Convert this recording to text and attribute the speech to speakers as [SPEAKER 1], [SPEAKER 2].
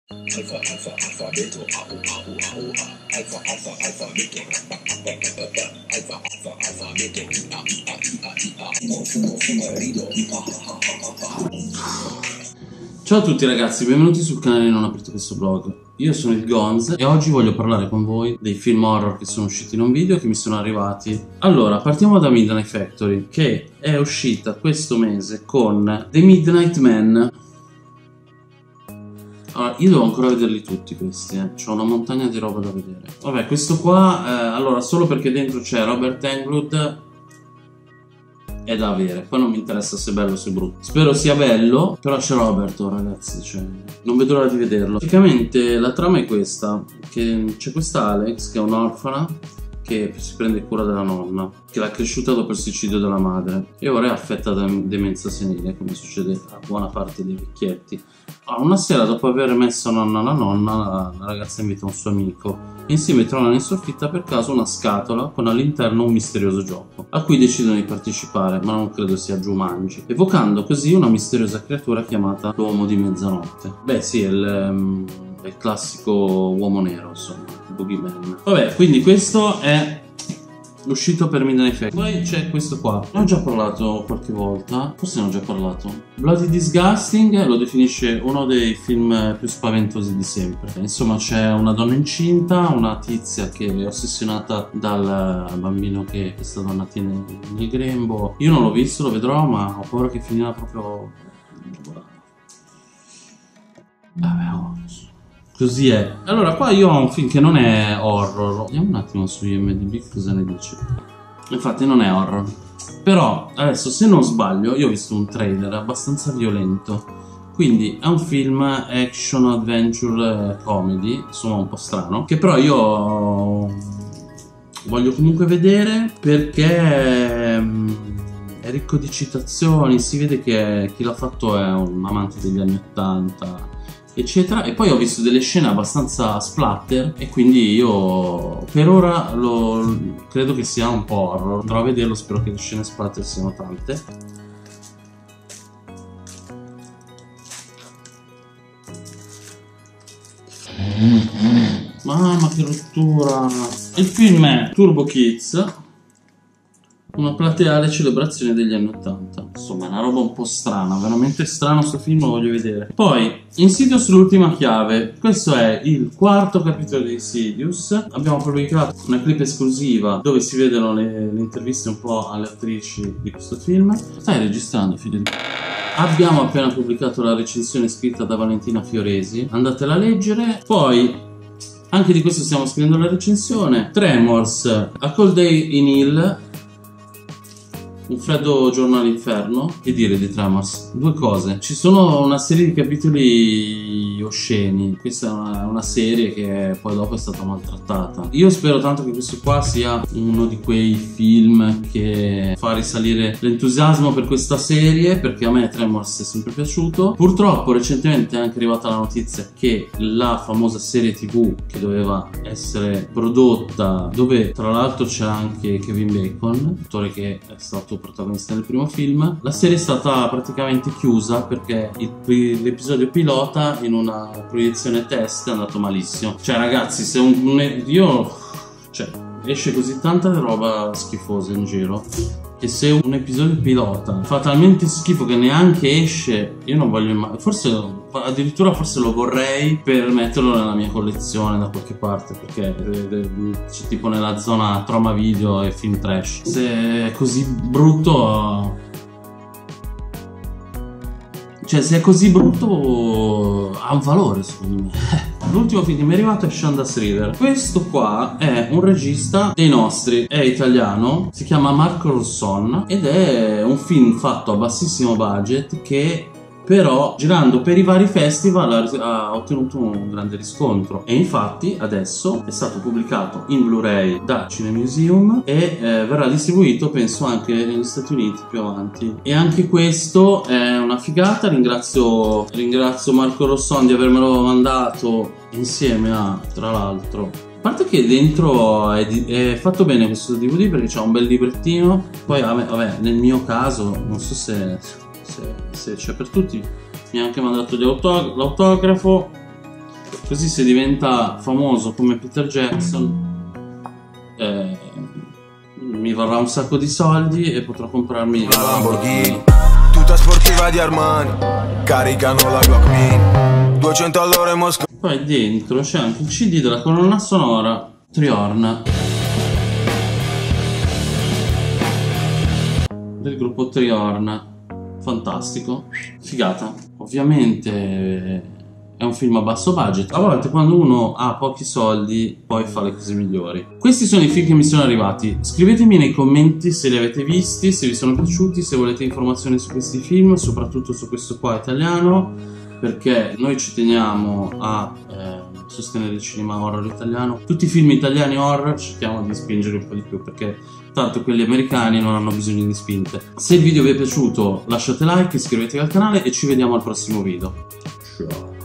[SPEAKER 1] Ciao a tutti ragazzi, benvenuti sul canale Non Aprite Questo Blog. Io sono il Gonz e oggi voglio parlare con voi dei film horror che sono usciti in un video che mi sono arrivati. Allora, partiamo da Midnight Factory, che è uscita questo mese con The Midnight Man. Allora, io devo ancora vederli tutti questi, c'ho una montagna di roba da vedere. Vabbè, questo qua, allora, solo perché dentro c'è Robert Englund è da avere. Poi non mi interessa se è bello o se è brutto. Spero sia bello, però c'è Roberto, ragazzi, cioè, non vedo l'ora di vederlo. Praticamente la trama è questa, che c'è questa Alex, che è un'orfana, che si prende cura della nonna, che l'ha cresciuta dopo il suicidio della madre e ora è affetta da demenza senile, come succede a buona parte dei vecchietti. Una sera, dopo aver messo a nonna la nonna, la ragazza invita un suo amico e insieme trovano in soffitta per caso una scatola con all'interno un misterioso gioco a cui decidono di partecipare, ma non credo sia Jumanji, evocando così una misteriosa creatura chiamata l'uomo di mezzanotte. Beh sì, è il classico uomo nero, insomma, il Boogeyman. Vabbè, quindi questo è uscito per Midnight Factory. Poi c'è questo qua, ne ho già parlato qualche volta, forse ne ho già parlato. Bloody Disgusting lo definisce uno dei film più spaventosi di sempre. Insomma, c'è una donna incinta, una tizia che è ossessionata dal bambino che questa donna tiene nel grembo. Io non l'ho visto, lo vedrò, ma ho paura che finirà proprio... Vabbè, così è. Allora, qua io ho un film che non è horror. Vediamo un attimo su IMDb cosa ne dice. Infatti non è horror. Però, adesso se non sbaglio, io ho visto un trailer abbastanza violento. Quindi è un film action adventure comedy, insomma un po' strano, che però io voglio comunque vedere perché è ricco di citazioni. Si vede che chi l'ha fatto è un amante degli anni 80 eccetera, e poi ho visto delle scene abbastanza splatter e quindi io per ora credo che sia un po' horror. Andrò a vederlo, spero che le scene splatter siano tante. Mamma che rottura. Il film è Turbo Kids, una plateale celebrazione degli anni 80. Insomma, è una roba un po' strana, veramente strano sto film, lo voglio vedere. Poi, Insidious l'ultima chiave. Questo è il quarto capitolo di Insidious. Abbiamo pubblicato una clip esclusiva dove si vedono le interviste un po' alle attrici di questo film. Stai registrando, figlio di... Abbiamo appena pubblicato la recensione scritta da Valentina Fioresi, andatela a leggere. Poi anche di questo stiamo scrivendo la recensione. Tremors, A Cold Day in Hell, un freddo giorno all'inferno. Che dire di Tremors? Due cose: ci sono una serie di capitoli osceni. Questa è una serie che poi dopo è stata maltrattata. Io spero tanto che questo qua sia uno di quei film che fa risalire l'entusiasmo per questa serie, perché a me Tremors è sempre piaciuto. Purtroppo recentemente è anche arrivata la notizia che la famosa serie TV che doveva essere prodotta, dove tra l'altro c'era anche Kevin Bacon, attore che è stato protagonista nel primo film, la serie è stata praticamente chiusa perché l'episodio pilota in una proiezione test è andato malissimo. Cioè ragazzi, se esce così tanta roba schifosa in giro che se un episodio pilota fa talmente schifo che neanche esce, io non voglio addirittura forse lo vorrei per metterlo nella mia collezione da qualche parte, perché c'è tipo nella zona Troma Video e Film Trash. Se è così brutto, cioè se è così brutto ha un valore secondo me. L'ultimo film che mi è arrivato è Shandas River. Questo qua è un regista dei nostri, è italiano, si chiama Marco Rosson ed è un film fatto a bassissimo budget che però girando per i vari festival ha ottenuto un grande riscontro, e infatti adesso è stato pubblicato in Blu-ray da Cinemuseum e verrà distribuito penso anche negli Stati Uniti più avanti. E anche questo è una figata. Ringrazio Marco Rosson di avermelo mandato insieme a, tra l'altro, a parte che dentro è fatto bene questo DVD perché c'ha un bel librettino. Poi vabbè, nel mio caso non so se c'è per tutti, mi ha anche mandato l'autografo Così se diventa famoso come Peter Jackson mi varrà un sacco di soldi e potrò comprarmi
[SPEAKER 2] una Lamborghini tutta sportiva di Armani, caricano la Glock Mini 200 all'ora in Mosca.
[SPEAKER 1] Poi dentro c'è anche il CD della colonna sonora Triorn del gruppo Triorn. Fantastico, figata. Ovviamente è un film a basso budget. A volte quando uno ha pochi soldi poi fa le cose migliori. Questi sono i film che mi sono arrivati. Scrivetemi nei commenti se li avete visti, se vi sono piaciuti, se volete informazioni su questi film, soprattutto su questo qua italiano, perché noi ci teniamo a sostenere il cinema horror italiano. Tutti i film italiani horror cerchiamo di spingere un po' di più, perché tanto quelli americani non hanno bisogno di spinte. Se il video vi è piaciuto lasciate like, iscrivetevi al canale e ci vediamo al prossimo video. Ciao.